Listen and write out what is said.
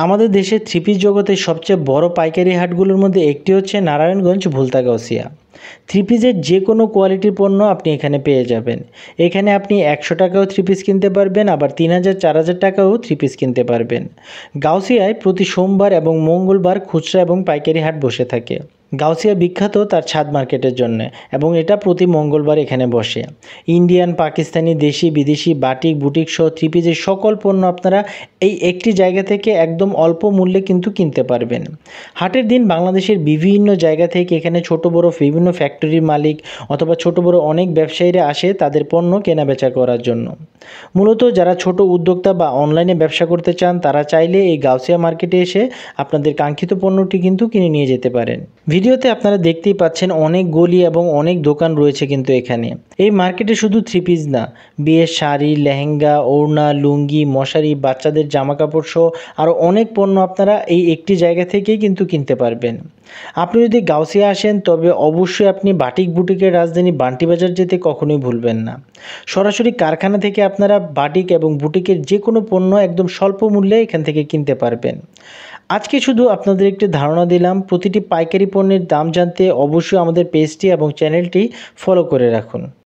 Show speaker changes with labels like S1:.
S1: আমাদের দেশের three piece জগতের সবচেয়ে বড় পাইকারি হাটগুলোর মধ্যে একটি হচ্ছে নারায়ণগঞ্জ ভুলতা গাউসিয়া। থ্রি পিসের যে কোনো কোয়ালিটির পণ্য আপনি এখানে পেয়ে যাবেন। এখানে আপনি 100 টাকাও থ্রি পিস কিনতে পারবেন, আবার 3000 4000 টাকাও থ্রি পিস কিনতে পারবেন। গাউসিয়ায় প্রতি সোমবার এবং মঙ্গলবার খুচরা এবং পাইকারি হাট বসে থাকে। গাউসিয়া বিখ্যাত তার ছাদ মার্কেটের জন্য, এবং এটা প্রতি মঙ্গলবার এখানে বসে। ইন্ডিয়ান, পাকিস্তানি, দেশি, বিদেশি, বাটিক, বুটিক সহ থ্রি পিসের সকল পণ্য আপনারা এই একটি জায়গা থেকে একদম অল্প মূল্যে কিন্তু কিনতে পারবেন। হাটের দিন বাংলাদেশের বিভিন্ন জায়গা থেকে এখানে ছোট বড় বিভিন্ন ফ্যাক্টরির মালিক অথবা ছোট বড় অনেক ব্যবসায়ীরা আসে তাদের পণ্য কেনাবেচা করার জন্য। মূলত যারা ছোট উদ্যোক্তা বা অনলাইনে ব্যবসা করতে চান তারা চাইলে এই গাউসিয়া মার্কেটে এসে আপনাদের কাঙ্ক্ষিত পণ্যটি কিন্তু কিনে নিয়ে যেতে পারেন। ভিডিওতে আপনারা দেখতেই পাচ্ছেন অনেক গলি এবং অনেক দোকান রয়েছে কিন্তু এখানে। এই মার্কেটে শুধু থ্রি পিস না, বিয়ের শাড়ি, লেহেঙ্গা, ওড়না, লুঙ্গি, মশারি, বাচ্চাদের জামা কাপড় সহ আরও অনেক পণ্য আপনারা এই একটি জায়গা থেকেই কিন্তু কিনতে পারবেন। আপনি যদি গাউসিয়া আসেন তবে অবশ্যই আপনি বাটিক বুটিকের রাজধানী বান্টি বাজার যেতে কখনোই ভুলবেন না। সরাসরি কারখানা থেকে আপনারা বাটিক এবং বুটিকের যে কোনো পণ্য একদম স্বল্প মূল্যে এখান থেকে কিনতে পারবেন। আজকে শুধু আপনাদের একটি ধারণা দিলাম। প্রতিটি পাইকারি পণ্যের দাম জানতে অবশ্যই আমাদের পেজটি এবং চ্যানেলটি ফলো করে রাখুন।